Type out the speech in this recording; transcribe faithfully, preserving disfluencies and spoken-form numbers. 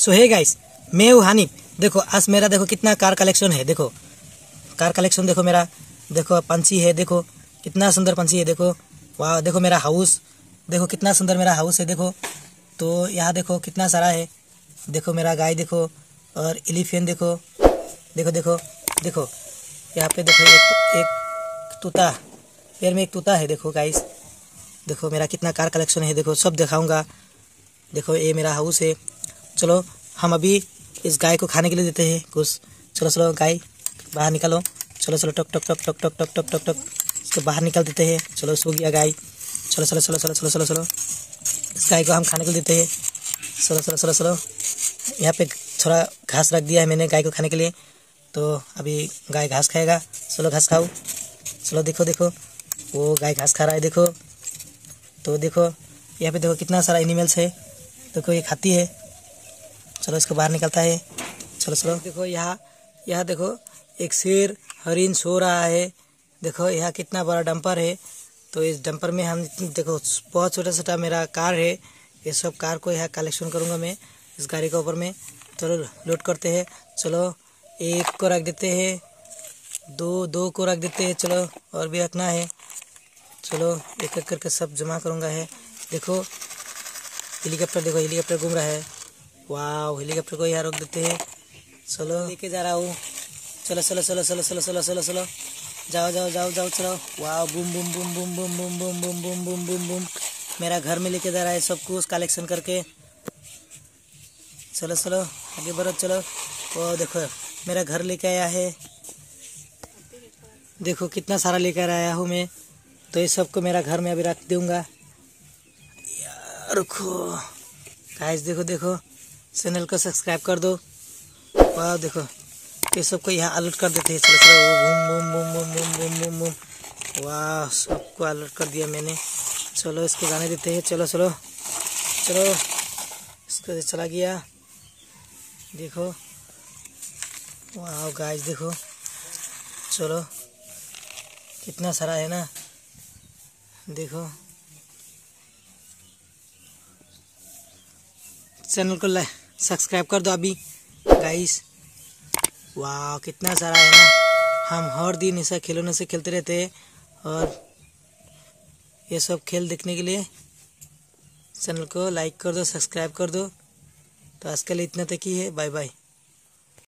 सो hey guys, मैं हूँ हानिफ। देखो आज मेरा देखो कितना कार कलेक्शन है। देखो कार कलेक्शन देखो मेरा, देखो पंछी है, देखो कितना सुंदर पंछी है। देखो वाह, देखो मेरा हाउस, देखो कितना सुंदर मेरा हाउस है। देखो तो यहाँ देखो कितना सारा है। देखो मेरा गाय देखो, और एलिफेंट देखो, देखो देखो देखो यहाँ पे देखो एक, एक तोता, पेड़ में एक तोता है। देखो गाइस, देखो मेरा कितना कार कलेक्शन है। देखो सब दिखाऊंगा। देखो ये मेरा हाउस है। चलो हम अभी इस गाय को खाने के लिए देते हैं कुछ। चलो चलो गाय बाहर निकालो। चलो चलो टक टक टक टक टक टक टक टक टक इसको बाहर निकाल देते हैं। चलो सो गया गाय। चलो चलो चलो चलो चलो चलो चलो इस गाय को हम खाने के लिए देते हैं। चलो चलो चलो चलो यहाँ पे थोड़ा घास रख दिया है मैंने गाय को खाने के लिए, तो अभी गाय घास खाएगा। चलो घास खाओ। चलो देखो देखो वो गाय घास खा रहा है। देखो तो देखो यहाँ पे देखो कितना सारा एनिमल्स है। देखो ये खाती है। चलो इसको बाहर निकलता है। चलो चलो देखो यहाँ यहाँ देखो एक शेर हरिन सो रहा है। देखो यहाँ कितना बड़ा डंपर है। तो इस डंपर में हम देखो बहुत छोटा छोटा मेरा कार है। ये सब कार को यहाँ कलेक्शन करूँगा मैं इस गाड़ी के ऊपर में। चलो लोड करते हैं। चलो एक को रख देते हैं, दो दो को रख देते हैं। चलो और भी रखना है। चलो एक एक करके सब जमा करूँगा है। देखो हेलीकॉप्टर, देखो हेलीकॉप्टर घूम रहा है। वाह, हेलीकॉप्टर को यहाँ रोक देते हैं। चलो लेके जा रहा हूँ। चलो चलो चलो चलो चलो चलो चलो चलो जाओ जाओ जाओ जाओ चलो। वाह, boom boom boom boom boom boom boom boom boom boom boom boom मेरा घर में लेके जा रहा है सब कुछ कलेक्शन करके। चलो चलो आगे बढ़ो। चलो वो देखो मेरा घर लेके आया है। देखो कितना सारा लेकर आया हूँ मैं। तो ये सबको मेरा घर में अभी रख दूंगा। यार रुको गाइस, देखो देखो चैनल को सब्सक्राइब कर दो। वाह देखो ये सबको यहाँ अलर्ट कर देते हैं। चलो चलो boom boom boom boom boom boom boom boom. वाह सबको अलर्ट कर दिया मैंने। चलो इसको जाने देते हैं। चलो चलो चलो इसको चला गया। देखो वाह गाइस देखो, चलो कितना सारा है ना। देखो चैनल को लाइक सब्सक्राइब कर दो अभी गाइस। वाह कितना सारा है ना। हम हर दिन ऐसा खिलौने से खेलते रहते हैं, और ये सब खेल देखने के लिए चैनल को लाइक कर दो, सब्सक्राइब कर दो। तो आज के लिए इतना तक ही है। Bye bye.